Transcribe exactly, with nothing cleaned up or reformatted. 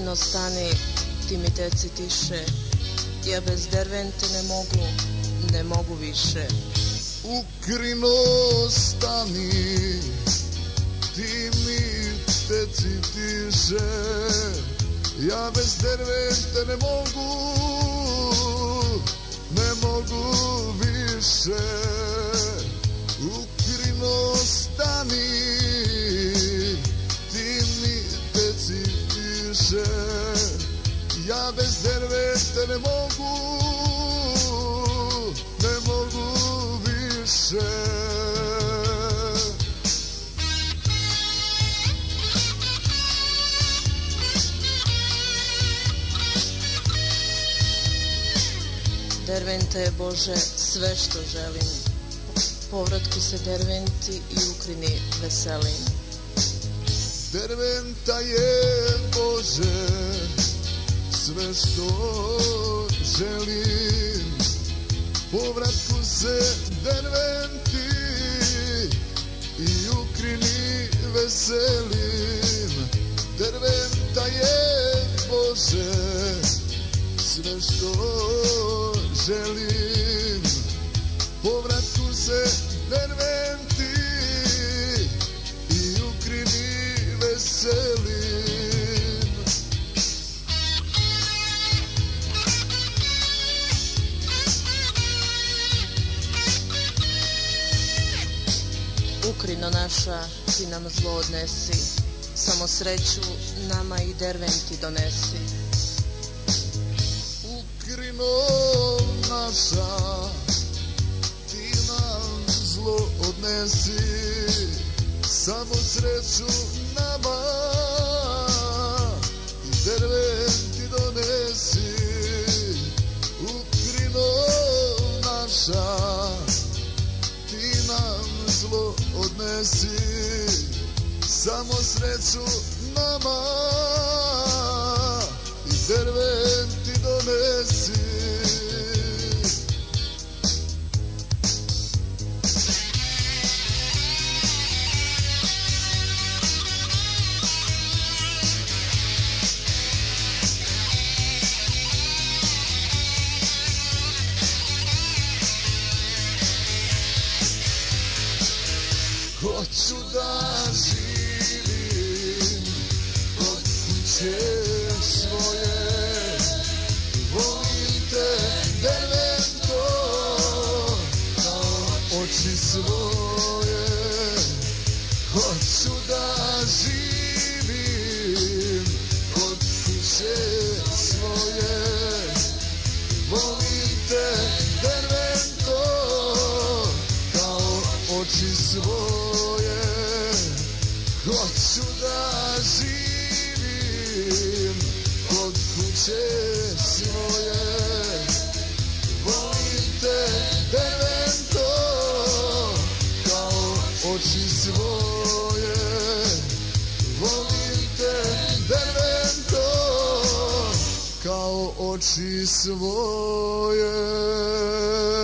Ukrino stani, ti mi teci tiše, ja bez Dervente ne mogu, ne mogu više. Ukrino stani, ti mi teci tiše, ja bez Dervente ne mogu, ne mogu više. Ukrino stani, ti mi teci tiše, ja bez Dervente ne mogu, ne mogu više. Derventa je, Bože, sve što želim. Povratku se Derventi i Ukrini veselim. Derventa je, Bože, sve što želim. Povratku se Derventi i Ukrini veselim. Derventa je, Bože, sve što želim. Povratku se Derventi i Ukrini veselim. Ukrino naša, ti nam zlo odnesi, samo sreću nama i Derventi donesi. Ukrino naša, ti nam zlo odnesi, samo sreću nama i Derventi donesi. Ukrino naša, ti nam zlo odnesi, samo sreću nama i Derventi donesi. Hoću da živim kod kuće svoje, volim te, Dervento, kao oči svoje. Hoću da živim kod kuće svoje, volim te, Dervento, kao oči svoje. Hoću da živim kod kuće svoje, volim te, Dervento, kao oči svoje. Volim te, Dervento, kao oči svoje.